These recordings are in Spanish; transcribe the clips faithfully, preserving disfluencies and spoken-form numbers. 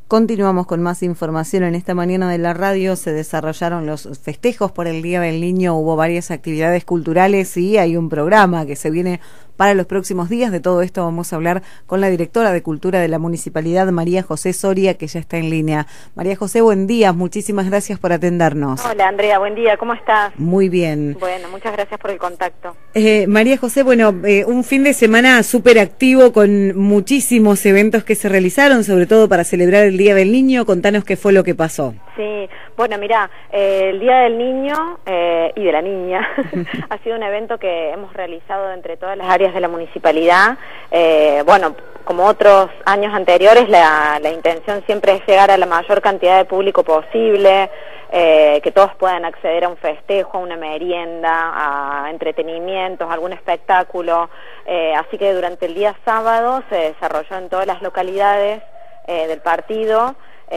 Continuamos con más información. En esta mañana de la radio se desarrollaron los festejos por el Día del Niño, hubo varias actividades culturales y hay un programa que se viene para los próximos días. De todo esto vamos a hablar con la directora de Cultura de la Municipalidad, María José Soria, que ya está en línea. María José, buen día, muchísimas gracias por atendernos. Hola Andrea, buen día, ¿cómo estás? Muy bien. Bueno, muchas gracias por el contacto. Eh, María José, bueno, eh, un fin de semana súper activo con muchísimos eventos que se realizaron, sobre todo para celebrar el Día del Niño. Contanos qué fue lo que pasó. Sí, bueno, mirá, eh, el Día del Niño eh, y de la Niña ha sido un evento que hemos realizado entre todas las áreas de la municipalidad. Eh, bueno, como otros años anteriores, la, la intención siempre es llegar a la mayor cantidad de público posible, eh, que todos puedan acceder a un festejo, a una merienda, a entretenimientos, a algún espectáculo. Eh, así que durante el día sábado se desarrolló en todas las localidades eh, del partido,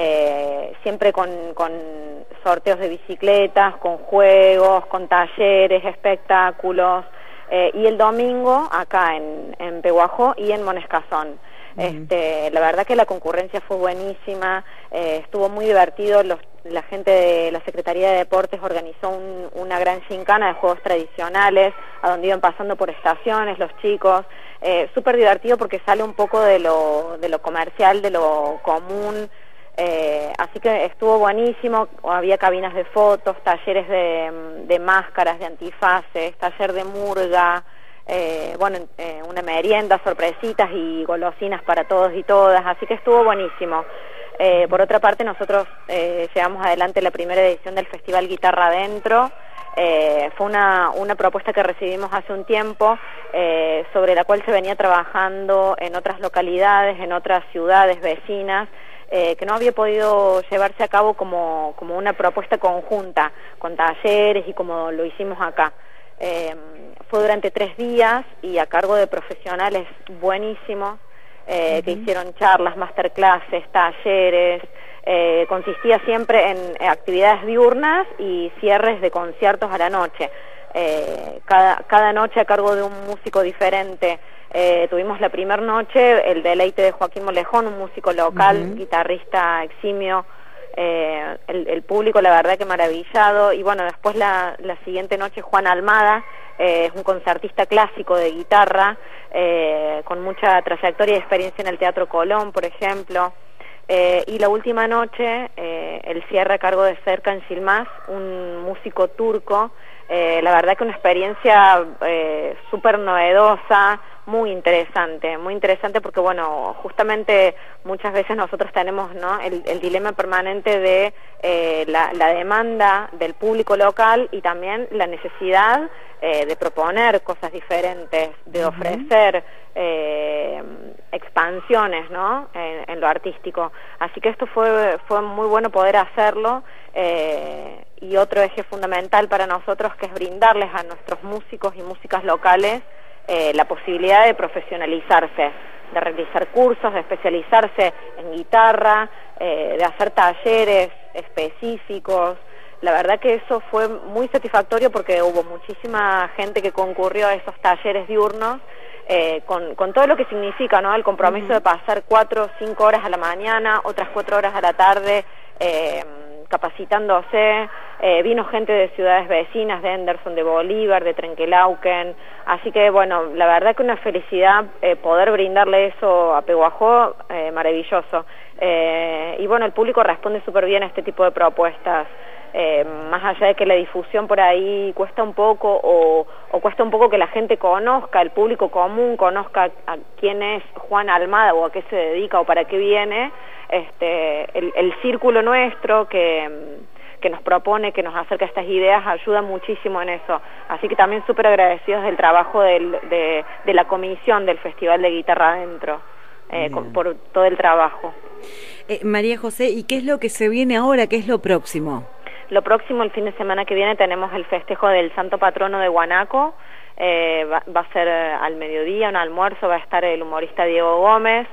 Eh, siempre con, con sorteos de bicicletas, con juegos, con talleres, espectáculos, eh, y el domingo acá en, en Pehuajó y en Monescazón. Uh-huh. Este, la verdad que la concurrencia fue buenísima, eh, estuvo muy divertido. Los, la gente de la Secretaría de Deportes organizó un, una gran gincana de juegos tradicionales, a donde iban pasando por estaciones los chicos. Eh, súper divertido porque sale un poco de lo, de lo comercial, de lo común. Eh, así que estuvo buenísimo. Había cabinas de fotos, talleres de, de máscaras, de antifaces, taller de murga, eh, bueno, eh, una merienda, sorpresitas y golosinas para todos y todas, así que estuvo buenísimo. Eh, por otra parte, nosotros eh, llevamos adelante la primera edición del Festival Guitarra Adentro. Eh, fue una, una propuesta que recibimos hace un tiempo, eh, sobre la cual se venía trabajando en otras localidades, en otras ciudades vecinas, Eh, que no había podido llevarse a cabo como, como una propuesta conjunta, con talleres y como lo hicimos acá. Eh, fue durante tres días y a cargo de profesionales buenísimos, eh, uh-huh. que hicieron charlas, masterclasses, talleres. Eh, consistía siempre en actividades diurnas y cierres de conciertos a la noche. Eh, cada, cada noche a cargo de un músico diferente. Eh, tuvimos la primera noche el deleite de Joaquín Molejón, un músico local, uh-huh. guitarrista eximio, eh, el, el público la verdad que maravillado. Y bueno, después la, la siguiente noche Juan Almada, eh, es un concertista clásico de guitarra, eh, con mucha trayectoria y experiencia en el Teatro Colón, por ejemplo. Eh, y la última noche, eh, el cierre a cargo de Serkan Yilmaz, un músico turco. Eh, la verdad que una experiencia eh, súper novedosa, muy interesante, muy interesante porque, bueno, justamente muchas veces nosotros tenemos, ¿no?, el, el dilema permanente de eh, la, la demanda del público local y también la necesidad eh, de proponer cosas diferentes, de ofrecer eh, expansiones, ¿no?, en, en lo artístico. Así que esto fue, fue muy bueno poder hacerlo. Eh, y otro eje fundamental para nosotros, que es brindarles a nuestros músicos y músicas locales eh, la posibilidad de profesionalizarse, de realizar cursos, de especializarse en guitarra, eh, de hacer talleres específicos. La verdad que eso fue muy satisfactorio porque hubo muchísima gente que concurrió a esos talleres diurnos, eh, con, con todo lo que significa, ¿no?, el compromiso uh-huh. de pasar cuatro o cinco horas a la mañana, otras cuatro horas a la tarde, eh, capacitándose. Eh, vino gente de ciudades vecinas, de Henderson, de Bolívar, de Trenquelauquen, así que bueno, la verdad que una felicidad eh, poder brindarle eso a Pehuajó, eh, maravilloso. Eh, y bueno, el público responde súper bien a este tipo de propuestas. Eh, más allá de que la difusión por ahí cuesta un poco, o, o cuesta un poco que la gente conozca, el público común conozca a, a quién es Juan Almada o a qué se dedica o para qué viene, este, el, el círculo nuestro que, que nos propone, que nos acerca a estas ideas, ayuda muchísimo en eso. Así que también súper agradecidos del trabajo del, de, de la comisión del Festival de Guitarra Adentro, eh, con, por todo el trabajo. Eh, María José, ¿y qué es lo que se viene ahora? ¿Qué es lo próximo? Lo próximo, el fin de semana que viene, tenemos el festejo del Santo Patrono de Guanaco. Eh, va, va a ser al mediodía, un almuerzo, va a estar el humorista Diego Gómez.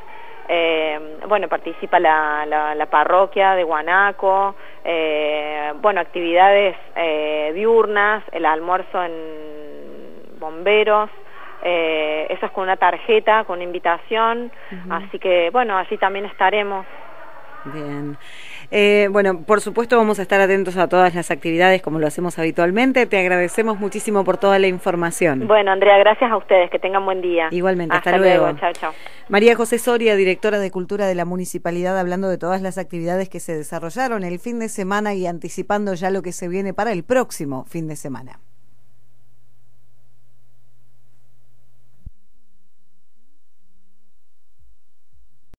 Eh, bueno, participa la, la, la parroquia de Guanaco. Eh, bueno, actividades eh, diurnas, el almuerzo en Bomberos. Eh, eso es con una tarjeta, con una invitación. Uh-huh. Así que, bueno, allí también estaremos. Bien. Eh, bueno, por supuesto vamos a estar atentos a todas las actividades como lo hacemos habitualmente. Te agradecemos muchísimo por toda la información. Bueno, Andrea, gracias a ustedes. Que tengan buen día. Igualmente, hasta, hasta luego. luego. Chao, chao. María José Soria, directora de Cultura de la Municipalidad, hablando de todas las actividades que se desarrollaron el fin de semana y anticipando ya lo que se viene para el próximo fin de semana.